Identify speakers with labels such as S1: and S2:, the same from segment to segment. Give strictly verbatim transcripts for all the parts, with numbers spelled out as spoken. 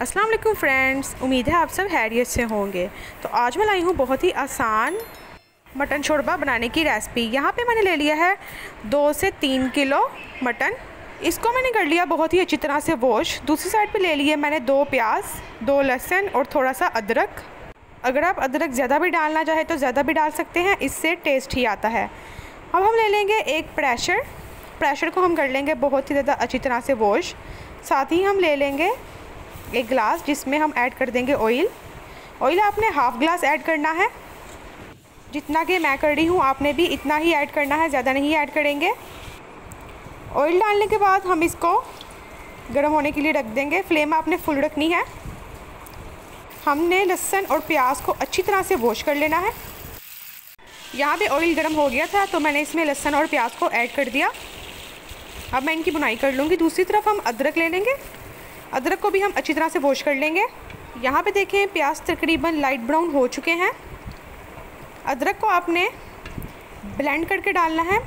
S1: अस्सलाम वालेकुम फ्रेंड्स, उम्मीद है आप सब खैरियत से होंगे। तो आज मैं लाई हूँ बहुत ही आसान मटन शोरबा बनाने की रेसिपी। यहाँ पे मैंने ले लिया है दो से तीन किलो मटन। इसको मैंने कर लिया बहुत ही अच्छी तरह से वॉश। दूसरी साइड पे ले लिए मैंने दो प्याज, दो लहसुन और थोड़ा सा अदरक। अगर आप अदरक ज़्यादा भी डालना चाहे तो ज़्यादा भी डाल सकते हैं, इससे टेस्ट ही आता है। अब हम ले लेंगे एक प्रेशर प्रेशर को हम कर लेंगे बहुत ही ज़्यादा अच्छी तरह से वॉश। साथ ही हम ले लेंगे एक गिलास जिसमें हम ऐड कर देंगे ऑयल। ऑयल आपने हाफ़ ग्लास ऐड करना है, जितना कि मैं कर रही हूँ आपने भी इतना ही ऐड करना है, ज़्यादा नहीं ऐड करेंगे। ऑयल डालने के बाद हम इसको गर्म होने के लिए रख देंगे। फ्लेम आपने फुल रखनी है। हमने लहसुन और प्याज को अच्छी तरह से वॉश कर लेना है। यहाँ पे ऑयल गर्म हो गया था तो मैंने इसमें लहसुन और प्याज को ऐड कर दिया। अब मैं इनकी बुनाई कर लूँगी। दूसरी तरफ हम अदरक ले लेंगे। अदरक को भी हम अच्छी तरह से वॉश कर लेंगे। यहाँ पे देखें प्याज तकरीबन लाइट ब्राउन हो चुके हैं। अदरक को आपने ब्लेंड करके डालना है।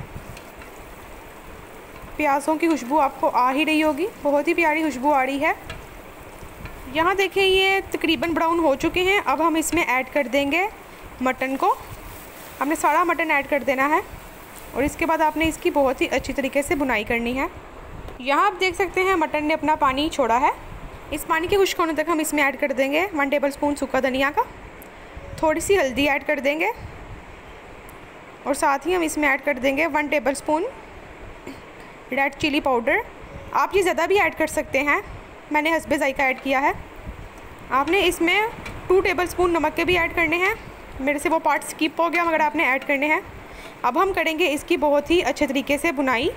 S1: प्याज़ों की खुशबू आपको आ ही रही होगी, बहुत ही प्यारी खुशबू आ रही है। यहाँ देखें ये तकरीबन ब्राउन हो चुके हैं। अब हम इसमें ऐड कर देंगे मटन को। हमने सारा मटन ऐड कर देना है और इसके बाद आपने इसकी बहुत ही अच्छी तरीके से बुनाई करनी है। यहाँ आप देख सकते हैं मटन ने अपना पानी छोड़ा है। इस पानी के खुश्क होने तक हम इसमें ऐड कर देंगे वन टेबल स्पून सूखा धनिया का, थोड़ी सी हल्दी ऐड कर देंगे और साथ ही हम इसमें ऐड कर देंगे one tablespoon red chilli powder. आप ये ज़्यादा भी ऐड कर सकते हैं, मैंने हस्बे जायका ऐड किया है। आपने इसमें टू टेबल स्पून नमक के भी ऐड करने हैं, मेरे से वो पार्ट स्किप हो गया मगर आपने ऐड करने हैं। अब हम करेंगे इसकी बहुत ही अच्छे तरीके से बुनाई।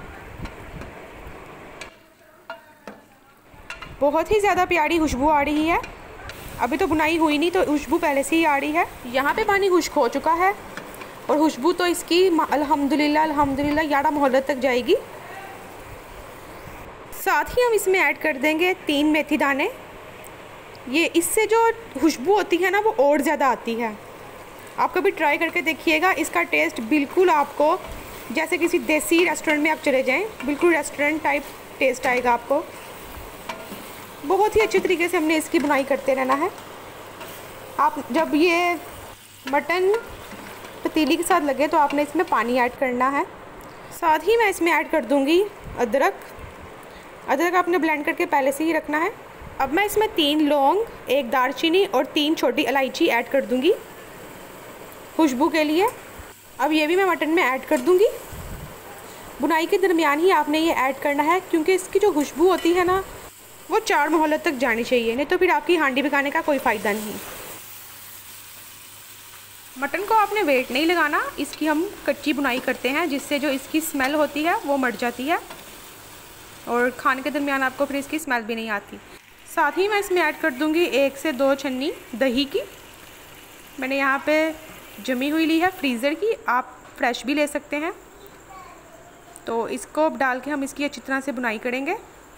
S1: बहुत ही ज़्यादा प्यारी खुशबू आ रही है। अभी तो बुनाई हुई नहीं तो खुशबू पहले से ही आ रही है। यहाँ पे पानी खुश्क हो चुका है और खुशबू तो इसकी अल्हम्दुलिल्लाह अल्हम्दुलिल्लाह ग्यारह मोहल्लत तक जाएगी। साथ ही हम इसमें ऐड कर देंगे तीन मेथी दाने। ये इससे जो खुशबू होती है ना वो और ज़्यादा आती है। आप कभी ट्राई करके देखिएगा, इसका टेस्ट बिल्कुल आपको जैसे किसी देसी रेस्टोरेंट में आप चले जाएं, बिल्कुल रेस्टोरेंट टाइप टेस्ट आएगा आपको। बहुत ही अच्छे तरीके से हमने इसकी बुनाई करते रहना है। आप जब ये मटन पतीली के साथ लगे तो आपने इसमें पानी ऐड करना है। साथ ही मैं इसमें ऐड कर दूंगी अदरक। अदरक आपने ब्लेंड करके पहले से ही रखना है। अब मैं इसमें तीन लौंग, एक दालचीनी और तीन छोटी इलायची ऐड कर दूंगी खुशबू के लिए। अब ये भी मैं मटन में ऐड कर दूंगी। बुनाई के दरमियान ही आपने ये ऐड करना है क्योंकि इसकी जो खुशबू होती है ना वो चार मोहल्लत तक जानी चाहिए, नहीं तो फिर आपकी हांडी पकाने का कोई फ़ायदा नहीं। मटन को आपने वेट नहीं लगाना, इसकी हम कच्ची बुनाई करते हैं जिससे जो इसकी स्मेल होती है वो मर जाती है और खाने के दरमियान आपको फिर इसकी स्मेल भी नहीं आती। साथ ही मैं इसमें ऐड कर दूंगी एक से दो छन्नी दही की। मैंने यहाँ पे जमी हुई ली है फ्रीज़र की, आप फ्रेश भी ले सकते हैं। तो इसको डाल के हम इसकी अच्छी तरह से बुनाई करेंगे।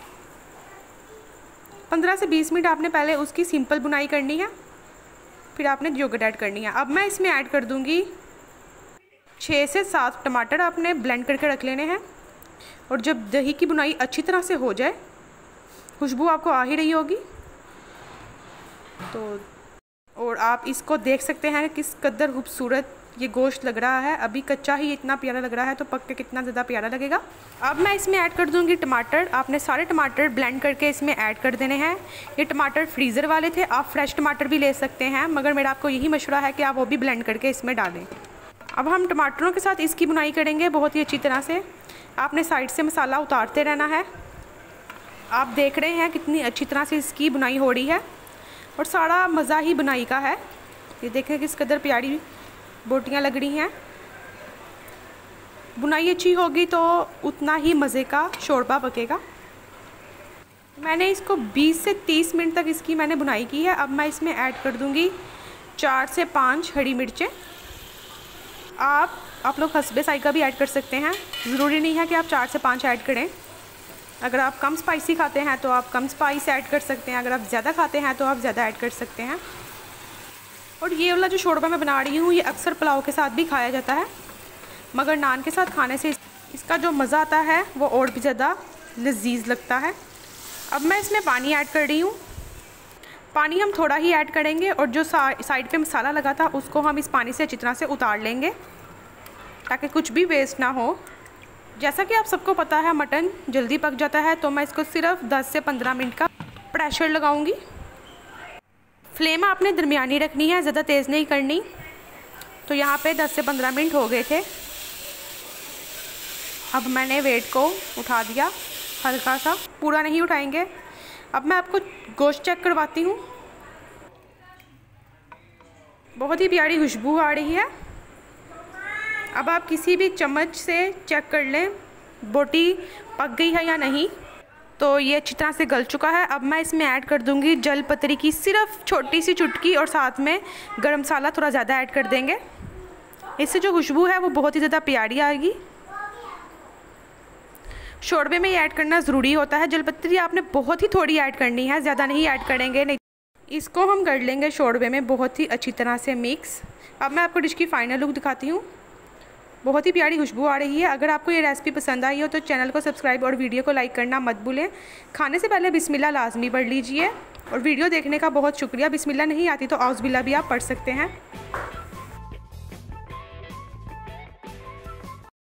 S1: पंद्रह से बीस मिनट आपने पहले उसकी सिंपल बुनाई करनी है, फिर आपने योगर्ट ऐड करनी है। अब मैं इसमें ऐड कर दूंगी छः से सात टमाटर, आपने ब्लेंड करके रख लेने हैं। और जब दही की बुनाई अच्छी तरह से हो जाए, खुशबू आपको आ ही रही होगी तो, और आप इसको देख सकते हैं किस कदर खूबसूरत ये गोश्त लग रहा है। अभी कच्चा ही इतना प्यारा लग रहा है तो पक के कितना ज़्यादा प्यारा लगेगा। अब मैं इसमें ऐड कर दूंगी टमाटर। आपने सारे टमाटर ब्लेंड करके इसमें ऐड कर देने हैं। ये टमाटर फ्रीज़र वाले थे, आप फ्रेश टमाटर भी ले सकते हैं मगर मेरा आपको यही मशवरा है कि आप वो भी ब्लेंड करके इसमें डालें। अब हम टमाटरों के साथ इसकी बुनाई करेंगे बहुत ही अच्छी तरह से। आपने साइड से मसाला उतारते रहना है। आप देख रहे हैं कितनी अच्छी तरह से इसकी बुनाई हो रही है और सारा मज़ा ही बुनाई का है। ये देखें किस कदर प्यारी बोटियाँ लग रही हैं। बुनाई अच्छी होगी तो उतना ही मज़े का शोरबा पकेगा। मैंने इसको बीस से तीस मिनट तक इसकी मैंने बुनाई की है। अब मैं इसमें ऐड कर दूंगी चार से पाँच हरी मिर्चें। आप आप लोग हस्बे जायका भी ऐड कर सकते हैं, ज़रूरी नहीं है कि आप चार से पाँच ऐड करें। अगर आप कम स्पाइसी खाते हैं तो आप कम स्पाइस ऐड कर सकते हैं, अगर आप ज़्यादा खाते हैं तो आप ज़्यादा ऐड कर सकते हैं। और ये वाला जो शोरबा मैं बना रही हूँ ये अक्सर पुलाव के साथ भी खाया जाता है मगर नान के साथ खाने से इसका जो मज़ा आता है वो और भी ज़्यादा लजीज लगता है। अब मैं इसमें पानी ऐड कर रही हूँ। पानी हम थोड़ा ही ऐड करेंगे और जो साइड पे मसाला लगा था उसको हम इस पानी से अच्छी तरह से उतार लेंगे ताकि कुछ भी वेस्ट ना हो। जैसा कि आप सबको पता है मटन जल्दी पक जाता है, तो मैं इसको सिर्फ दस से पंद्रह मिनट का प्रेशर लगाऊंगी। फ्लेम आपने दरमियानी रखनी है, ज़्यादा तेज़ नहीं करनी। तो यहाँ पे दस से पंद्रह मिनट हो गए थे। अब मैंने वेट को उठा दिया, हल्का सा, पूरा नहीं उठाएंगे। अब मैं आपको गोश्त चेक करवाती हूँ। बहुत ही प्यारी खुशबू आ रही है। अब आप किसी भी चम्मच से चेक कर लें बोटी पक गई है या नहीं। तो ये अच्छी तरह से गल चुका है। अब मैं इसमें ऐड कर दूंगी जल पत्री की सिर्फ छोटी सी चुटकी और साथ में गरम मसाला थोड़ा ज़्यादा ऐड कर देंगे। इससे जो खुशबू है वो बहुत ही ज़्यादा प्यारी आएगी। शोरबे में ये ऐड करना ज़रूरी होता है। जल पत्री आपने बहुत ही थोड़ी ऐड करनी है, ज़्यादा नहीं ऐड करेंगे, नहीं। इसको हम कर लेंगे शोरबे में बहुत ही अच्छी तरह से मिक्स। अब मैं आपको डिश की फ़ाइनल लुक दिखाती हूँ। बहुत ही प्यारी खुशबू आ रही है। अगर आपको ये रेसिपी पसंद आई हो तो चैनल को सब्सक्राइब और वीडियो को लाइक करना मत भूलें। खाने से पहले बिस्मिल्लाह लाजमी पढ़ लीजिए। और वीडियो देखने का बहुत शुक्रिया। बिस्मिल्लाह नहीं आती तो औज़ बिल्लाह भी आप पढ़ सकते हैं।